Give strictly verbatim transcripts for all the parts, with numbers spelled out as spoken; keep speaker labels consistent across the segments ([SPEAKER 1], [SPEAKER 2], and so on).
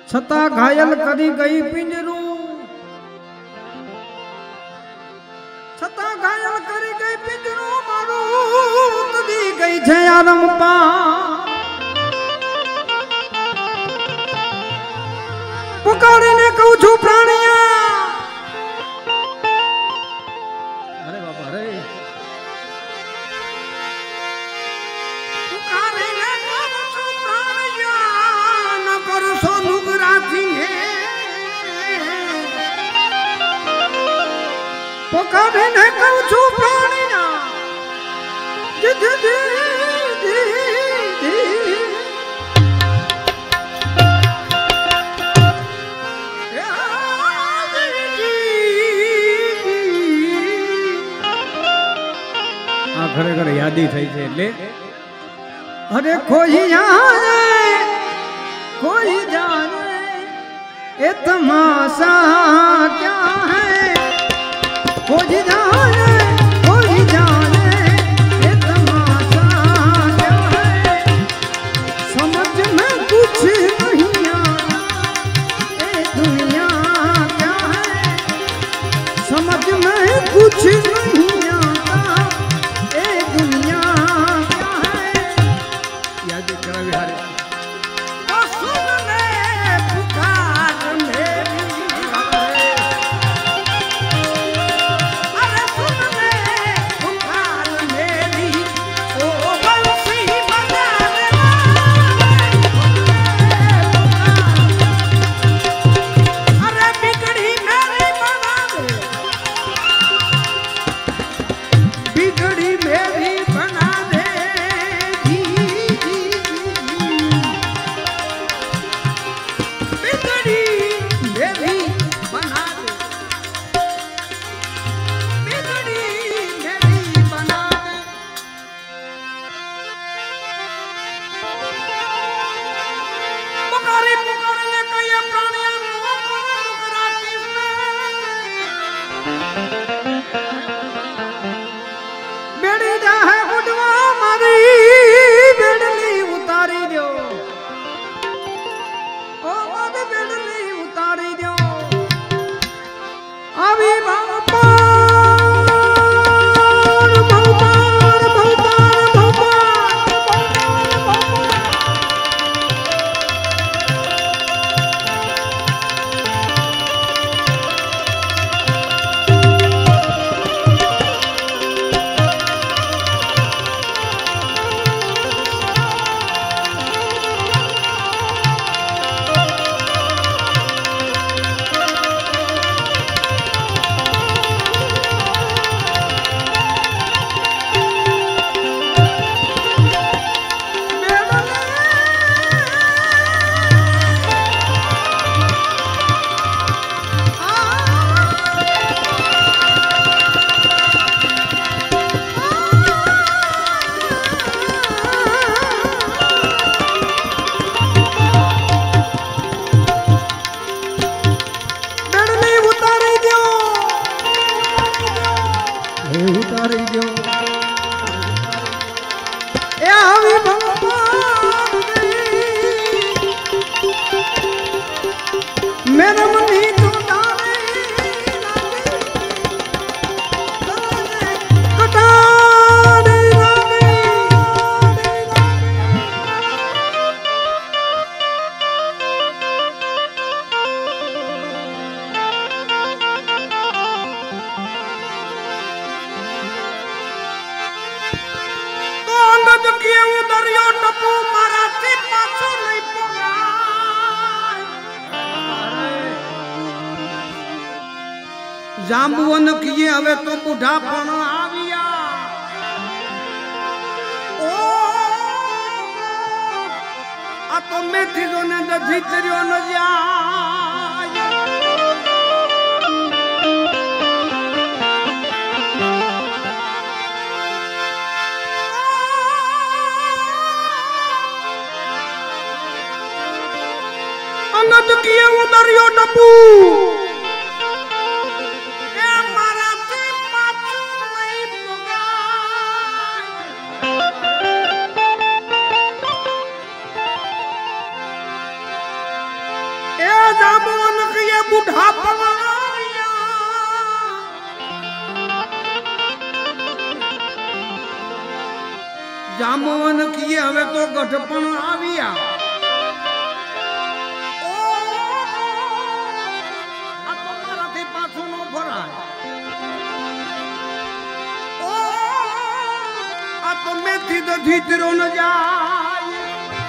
[SPEAKER 1] छता घायल करी गई पिंजरू, छता घायल करी गई पिंजरू मारू कदी गई छे आरम पा। पुकारीने कहूं छू प्राणिया, अरे बाबा रे, पुकारीने कहूं छू प्राणिया न करसो नुगराती है। पुकारीने कहूं छू प्राणिया दी दी दी दी दी खरेखर यादी थई छे એટલે अरे कोई जाने कोई जाने ये तमाशा क्या है, कोई जाने कोई जाने ये तमाशा क्या है, समझ में कुछ नहीं आता ये दुनिया क्या है, समझ में कुछ नहीं जांबुअन किए हवे तो बुढ़ापण आविया। ओ आ तो मेथी जो ने भीतरियो न जाय। अंगद किए उदरियो डबू ए જામવન કીએ હવે તો ગઢપણ આવ્યા આ તો મારાથી પાછું ન ભરાય ઓ આ તો મેથી દધી તીરો ન જાય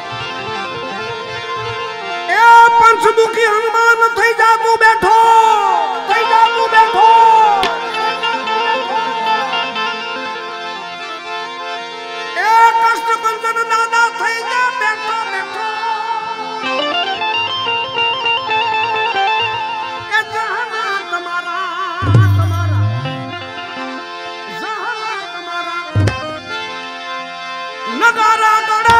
[SPEAKER 1] એ પંચમુખી હનુમાન થઈ જા તું બેઠો થઈ જા તું બેઠો કષ્ટભંજન દાદા થઈ જા બેઠો બેઠો એ જહાના તમારા તમારા જહાના તમારા નગારા દડે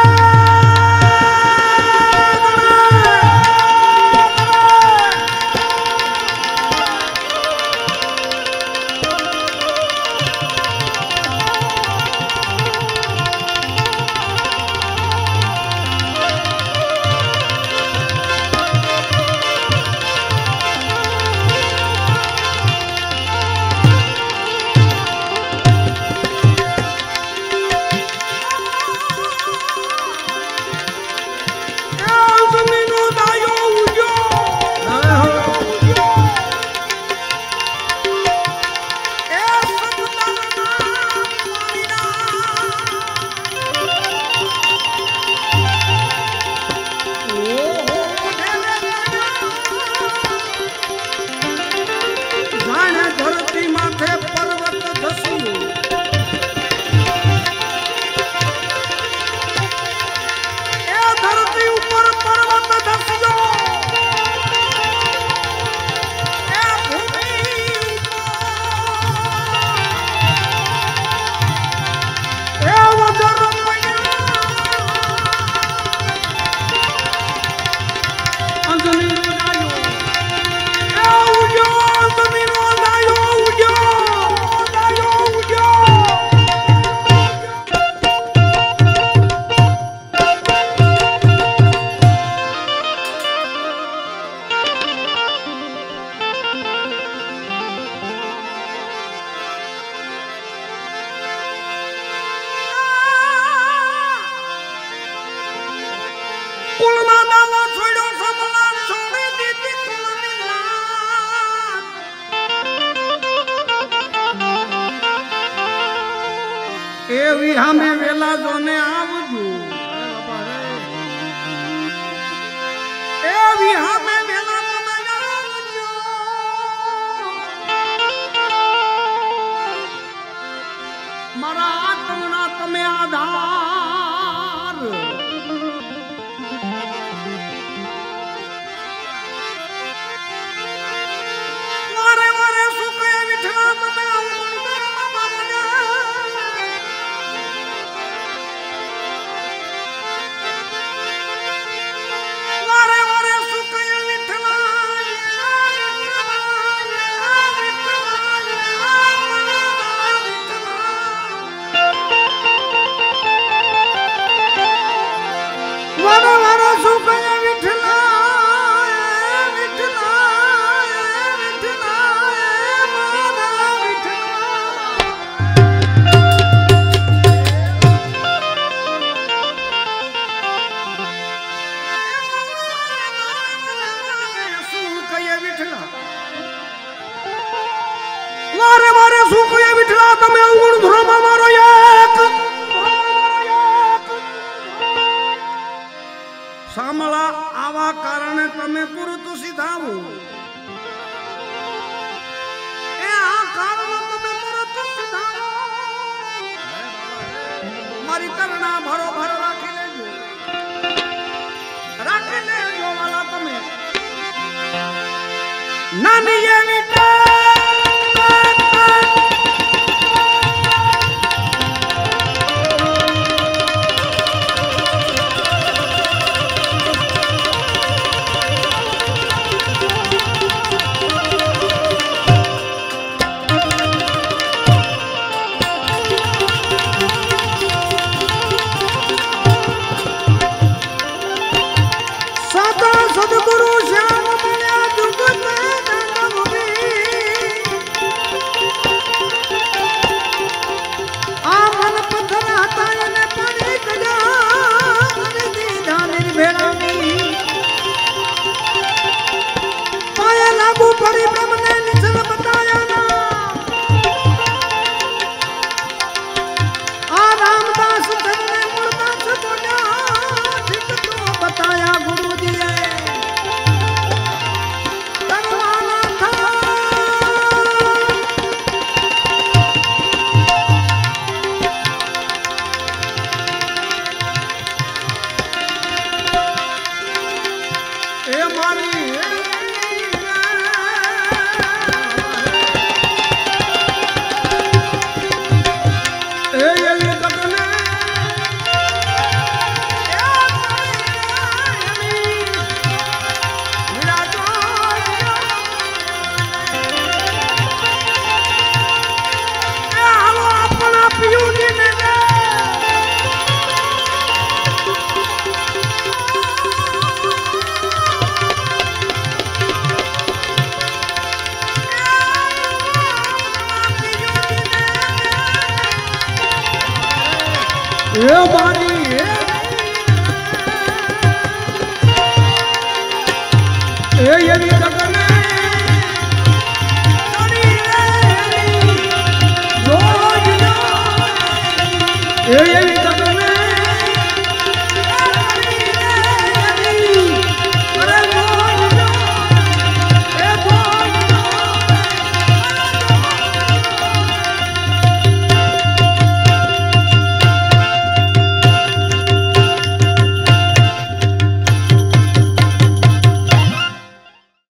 [SPEAKER 1] એવી હામે વેલા જોને આવજો એવી હામે વેલા તમે આવજો મારા આત્મના તમે આધાર વારે વારે સુખે વિઠલા તમે વારે વારે સુખ એ વિઠલા તમે અવગુણ ધ્રોમાં મારો એક સામળા આવા કારણે તમે પુરુત સીધાવો એ આ કારણ તમે પુરુત સીધાવો મારી તરણા ભરો ભરો રાખી લેજો રાખી લેજો વાલા તમે નાની એવી સદગુરુ શ્યામ મળ્યા જુગત એ મારી એ એવી જગને જોજ એ